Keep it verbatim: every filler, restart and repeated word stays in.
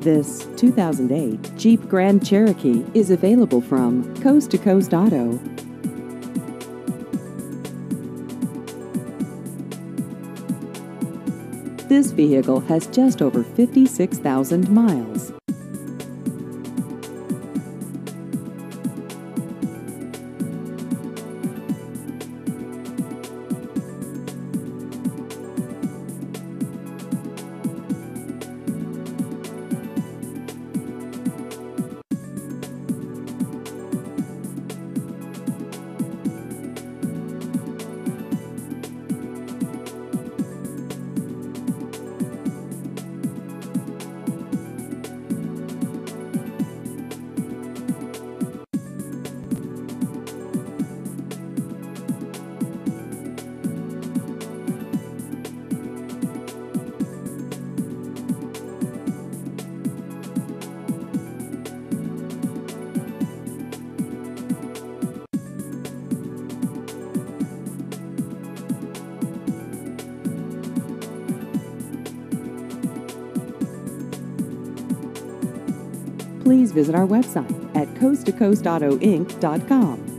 This two thousand eight Jeep Grand Cherokee is available from Coast to Coast Auto. This vehicle has just over fifty-six thousand miles. Please visit our website at coast to coast auto inc dot com.